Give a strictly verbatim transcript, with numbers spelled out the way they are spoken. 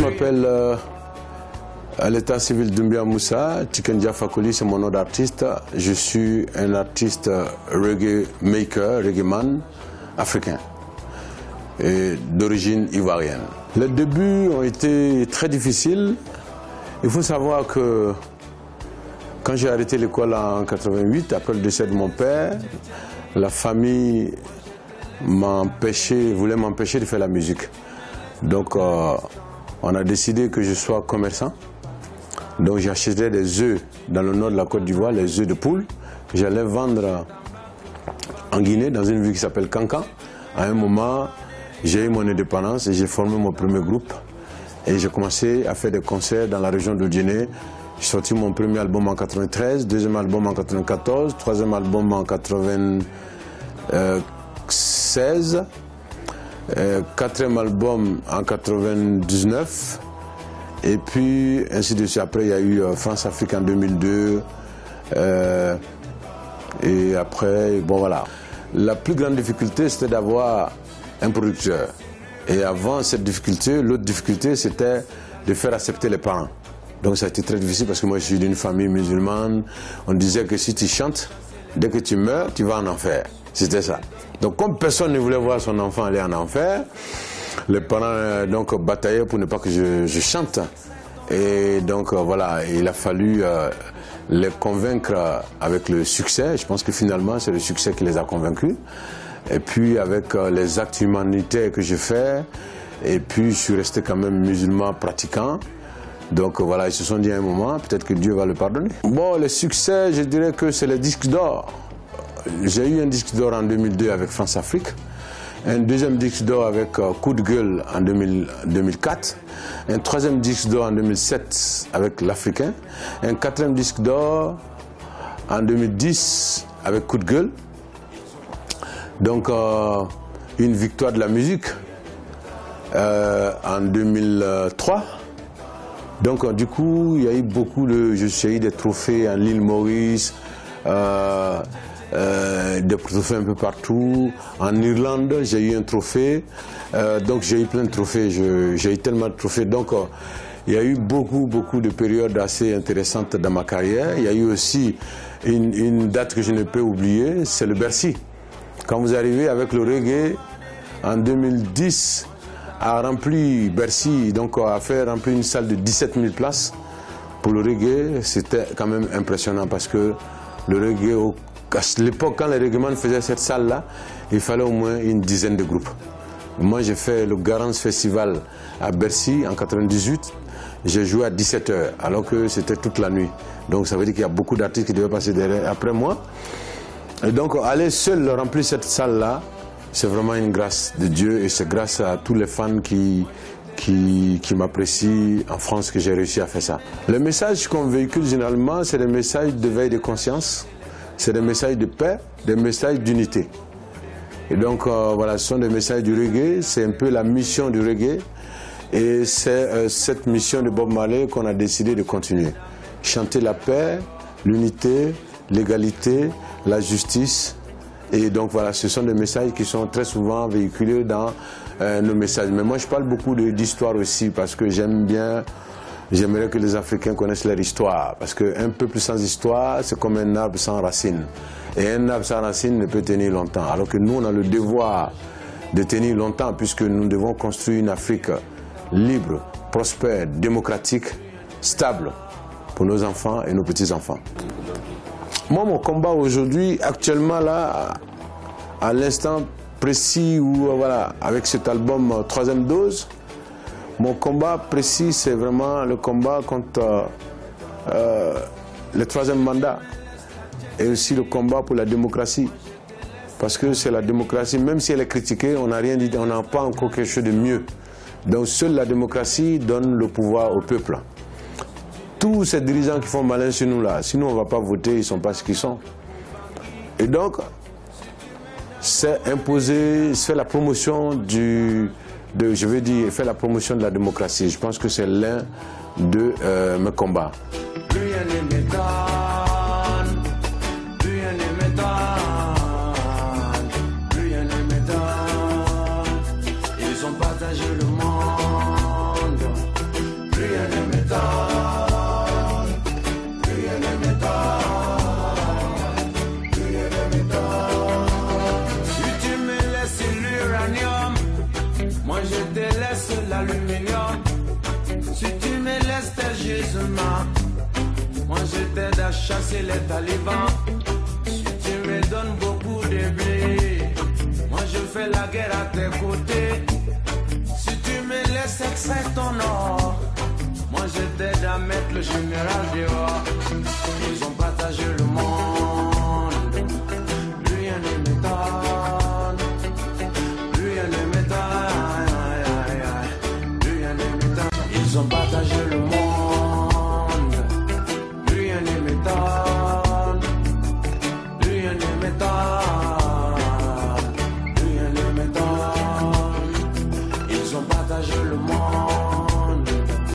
je m'appelle euh, à l'état civil Doumbia Moussa. Tikendia Fakoli, c'est mon nom d'artiste. Je suis un artiste reggae maker, reggae man africain et d'origine ivoirienne. Les débuts ont été très difficiles. Il faut savoir que quand j'ai arrêté l'école en quatre-vingt-huit, après le décès de mon père, la famille m'empêchait, voulait m'empêcher de faire la musique. Donc euh, on a décidé que je sois commerçant. Donc j'achetais des œufs dans le nord de la Côte d'Ivoire, les œufs de poule, que j'allais vendre en Guinée, dans une ville qui s'appelle Kankan. À un moment, j'ai eu mon indépendance et j'ai formé mon premier groupe. Et j'ai commencé à faire des concerts dans la région de Guinée. J'ai sorti mon premier album en quatre-vingt-treize, deuxième album en quatre-vingt-quatorze, troisième album en quatre-vingt-seize, euh, quatrième album en quatre-vingt-dix-neuf. Et puis, ainsi de suite. Après, il y a eu euh, France Afrique en deux mille deux. Euh, et après, bon voilà. La plus grande difficulté, c'était d'avoir un producteur. Et avant cette difficulté, l'autre difficulté, c'était de faire accepter les parents. Donc ça a été très difficile parce que moi, je suis d'une famille musulmane. On disait que si tu chantes, dès que tu meurs, tu vas en enfer. C'était ça. Donc comme personne ne voulait voir son enfant aller en enfer, les parents euh, donc bataillaient pour ne pas que je, je chante. Et donc euh, voilà, il a fallu euh, les convaincre avec le succès. Je pense que finalement, c'est le succès qui les a convaincus. Et puis avec euh, les actes humanitaires que j'ai faits, et puis je suis resté quand même musulman pratiquant. Donc euh, voilà, ils se sont dit à un moment, peut-être que Dieu va le pardonner. Bon, les succès, je dirais que c'est les disques d'or. J'ai eu un disque d'or en deux mille deux avec France Afrique. Un deuxième disque d'or avec euh, Coup de gueule en deux mille, deux mille quatre, un troisième disque d'or en deux mille sept avec l'Africain, un quatrième disque d'or en deux mille dix avec Coup de gueule. Donc euh, une victoire de la musique euh, en deux mille trois. Donc euh, du coup il y a eu beaucoup de, j'ai eu des trophées en l'île Maurice. Euh, Euh, des trophées un peu partout. En Irlande, j'ai eu un trophée. Euh, donc j'ai eu plein de trophées. J'ai eu tellement de trophées. Donc euh, il y a eu beaucoup, beaucoup de périodes assez intéressantes dans ma carrière. Il y a eu aussi une, une date que je ne peux oublier, c'est le Bercy. Quand vous arrivez avec le reggae, en deux mille dix, a rempli Bercy, donc a fait remplir une salle de dix-sept mille places. Pour le reggae, c'était quand même impressionnant parce que le reggae, au à l'époque, quand les règlements faisaient cette salle-là, il fallait au moins une dizaine de groupes. Moi, j'ai fait le Garance Festival à Bercy en quatre-vingt-dix-huit. J'ai joué à dix-sept heures, alors que c'était toute la nuit. Donc, ça veut dire qu'il y a beaucoup d'artistes qui devaient passer derrière, après moi. Et donc, aller seul remplir cette salle-là, c'est vraiment une grâce de Dieu. Et c'est grâce à tous les fans qui, qui, qui m'apprécient en France que j'ai réussi à faire ça. Les messages qu'on véhicule généralement, c'est des messages de veille de conscience. C'est des messages de paix, des messages d'unité. Et donc euh, voilà, ce sont des messages du reggae, c'est un peu la mission du reggae. Et c'est euh, cette mission de Bob Marley qu'on a décidé de continuer. Chanter la paix, l'unité, l'égalité, la justice. Et donc voilà, ce sont des messages qui sont très souvent véhiculés dans euh, nos messages. Mais moi je parle beaucoup d'histoire aussi parce que j'aime bien... J'aimerais que les Africains connaissent leur histoire, parce qu'un peuple sans histoire, c'est comme un arbre sans racines. Et un arbre sans racines ne peut tenir longtemps, alors que nous, on a le devoir de tenir longtemps, puisque nous devons construire une Afrique libre, prospère, démocratique, stable, pour nos enfants et nos petits-enfants. Moi, mon combat aujourd'hui, actuellement, là, à l'instant précis, où, voilà, avec cet album Troisième Dose, mon combat précis, c'est vraiment le combat contre euh, euh, le troisième mandat et aussi le combat pour la démocratie. Parce que c'est la démocratie, même si elle est critiquée, on n'a rien dit, on n'a pas encore quelque chose de mieux. Donc seule la démocratie donne le pouvoir au peuple. Tous ces dirigeants qui font malin sur nous là, sinon on ne va pas voter, ils ne sont pas ce qu'ils sont. Et donc, c'est imposer, c'est la promotion du... De, je veux dire, faire la promotion de la démocratie. Je pense que c'est l'un de euh, mes combats. Plus rien ne m'étonne, plus rien ne m'étonne, plus rien ne m'étonne. Ils ont partagé le monde, musulmans. Moi je t'aide à chasser les talibans. Si tu me donnes beaucoup de blé, moi je fais la guerre à tes côtés. Si tu me laisses extraire ton or, moi je t'aide à mettre le général dehors. Ils ont partagé le monde, plus rien ne m'étonne, plus rien ne m'étonne, plus rien ne m'étonne. Ils ont partagé le monde, plus rien ne m'étonne.